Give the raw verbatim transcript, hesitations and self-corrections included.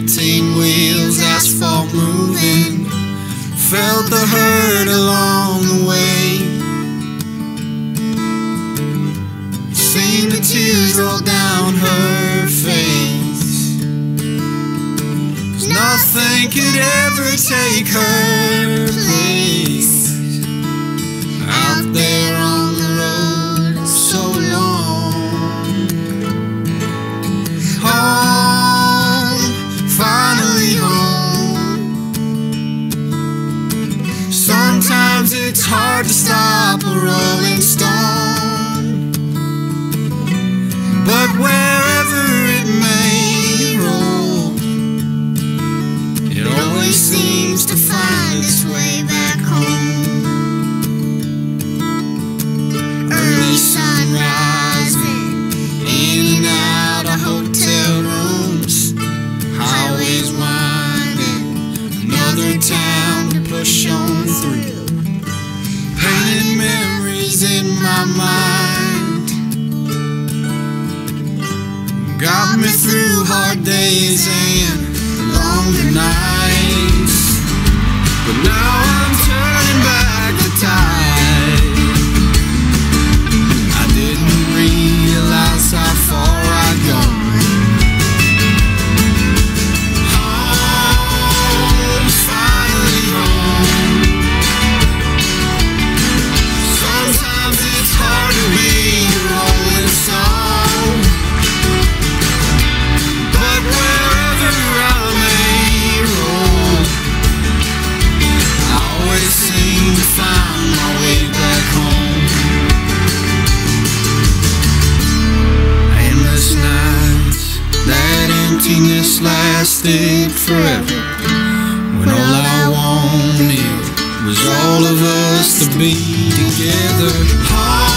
eighteen wheels, asphalt moving, felt the hurt along the way. Seen the tears roll down her face, 'cause nothing could ever take her place. Out there on the road so long, home, finally home. Sometimes it's hard to stop a rolling stone, but wherever it may roll, it always seems to find its way back home. Early sun rising, in and out of hotel rooms, highways winding, another town to push on through. Painted memories in my mind, got me through hard days and longer nights. But now I'm turning back the tide. I didn't realize how far I'd gone. Home, finally home. Sometimes it's hard to be a rolling stone, but wherever I may roll, I always seem to find my way back home. Endless nights, that emptiness lasted forever, when all I wanted was all of us to be together.